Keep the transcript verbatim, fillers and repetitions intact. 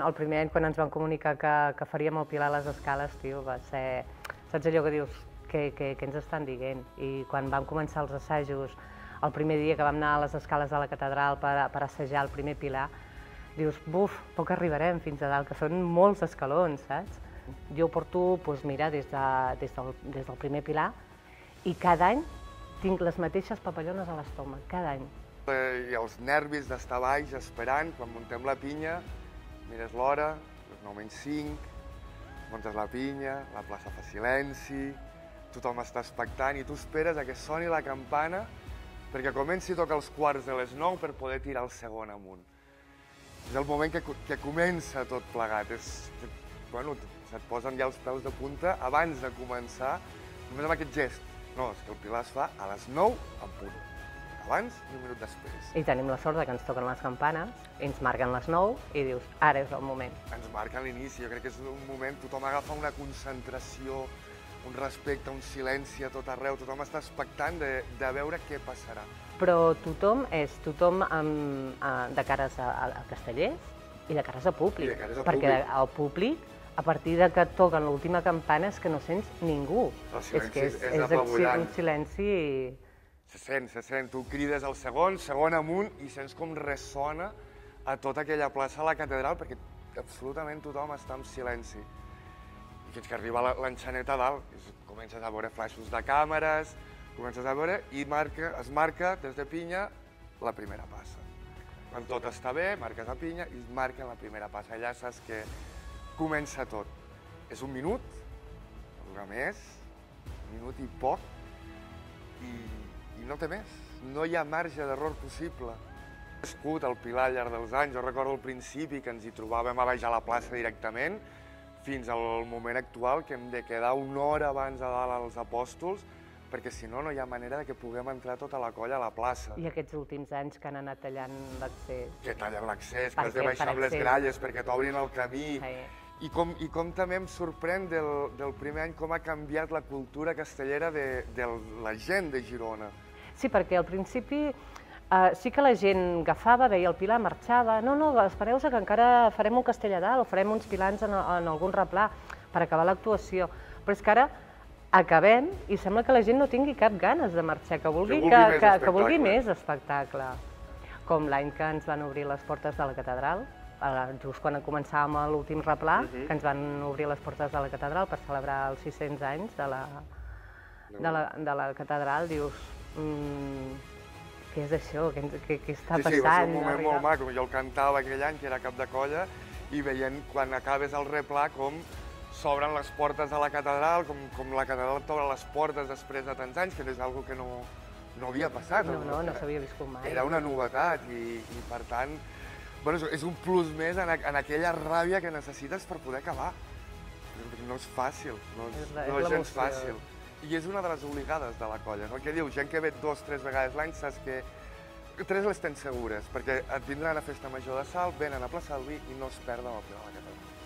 el primer any, quan ens van comunicar que, que faríem el Pilar a les escales, tio, va ser... Saps allò que dius, què, què, què ens estan dient? I quan vam començar els assajos, el primer dia que vam anar a les escales de la catedral per, per assajar el primer Pilar, dius, buf, poc arribarem fins a dalt, que són molts escalons, saps? Jo ho porto, doncs mira, des, de, des, del, des del primer Pilar, i cada any tinc les mateixes papallones a l'estómac, cada any. I els nervis d'estar baix esperant, quan muntem la pinya, mires l'hora, les nou menys cinc, muntes la pinya, la plaça fa silenci, tothom està expectant i tu esperes a que soni la campana perquè comenci a tocar els quarts de les nou per poder tirar el segon amunt. És el moment que, que comença tot plegat. És, bueno, se't posen ja els peus de punta abans de començar, només amb aquest gest. No, és que el Pilar es fa a les nou en punt. Abans i un minut després. I tenim la sort que ens toquen les campanes, ens marquen les nou i dius, ara és el moment. Ens marquen l'inici, jo crec que és un moment, tothom agafa una concentració, un respecte, un silenci a tot arreu, tothom està expectant de, de veure què passarà. Però tothom és tothom amb, de cares a, a castellers i de cares a públic, I de cares a perquè públic. el públic, a partir de que toquen l'última campana, és que no sents ningú. El silenci és que és, és, és apabullant. un silenci... Se sent, se sent. Tu crides el segon, segon amunt, i sents com ressona a tota aquella plaça a la catedral, perquè absolutament tothom està en silenci. I fins que arriba l'enxaneta a dalt, comences a veure flaixos de càmeres, comences a veure, i marca, es marca des de pinya la primera passa. Quan tot està bé, marques a pinya i es marca la primera passa. Allà saps que comença tot. És un minut, no dura més, un minut i poc, i, i no té més. No hi ha marge d'error possible. He viscut el Pilar al llarg dels anys. Jo recordo al principi que ens hi trobàvem a baix a la plaça directament, fins al moment actual que hem de quedar una hora abans a dalt als apòstols, perquè si no, no hi ha manera que puguem entrar tota la colla a la plaça. I aquests últims anys que han anat tallant l'accés. Que tallen l'accés, que Per has de què? baixar Per amb les accés. gralles perquè t'obrin el camí. Sí. I com, I com també em sorprèn del, del primer any com ha canviat la cultura castellera de, de la gent de Girona. Sí, perquè al principi eh, sí que la gent agafava, veia el Pilar, marxava. No, no, espereu-se que encara farem un castell a dalt o farem uns pilans en, en algun replà per acabar l'actuació. Però és que ara acabem i sembla que la gent no tingui cap ganes de marxar, que vulgui, Que que, vulgui més que, que vulgui espectacle. més espectacle. Com l'any que ens van obrir les portes de la catedral, eh, just quan començàvem l'últim replà, Mhm. que ens van obrir les portes de la catedral per celebrar els sis-cents anys de la, de la, de la catedral, dius, mm, què és això? Què, què, què està Sí, passant? sí, va ser un moment Arribar- molt maco. Jo el cantava aquell any, que era cap de colla, i veient quan acabes el replà com s'obren les portes de la catedral, com, com la catedral t'obre les portes després de tants anys, que és una que no, no havia passat. No, no, no s'havia viscut mai. Era una novetat i, i per tant, bueno, és un plus més en, en aquella ràbia que necessites per poder acabar. No és fàcil, no és, És la- no és és gens l'emoció. fàcil. I és una de les obligades de la colla, no? El que diu, gent que ve dos, tres vegades l'any, saps que tres les tens segures, perquè et vindran a Festa Major de Salt, venen a Plaça del Vi i no es perden el Pilar de la Catedral.